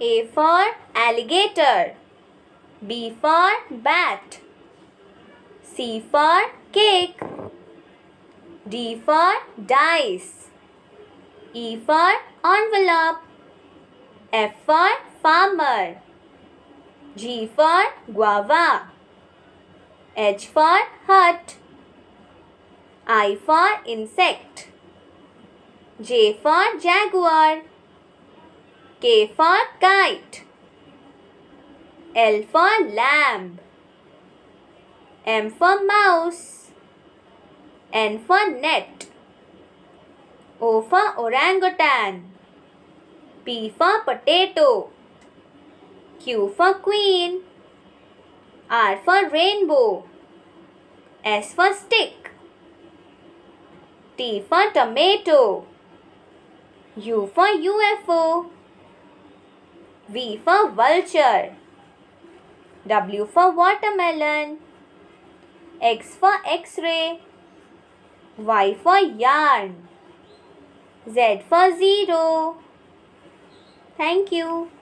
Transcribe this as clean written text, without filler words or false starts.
A for alligator. B for bat. C for cake. D for dice. E for envelope. F for farmer. G for guava. H for hut. I for insect. J for jaguar. K for kite. L for lamb. M for mouse. N for net. O for orangutan. P for potato. Q for queen. R for rainbow. S for stick. T for tomato. U for UFO. V for vulture. W for watermelon. X for X-ray. Y for yarn. Z for zero. Thank you.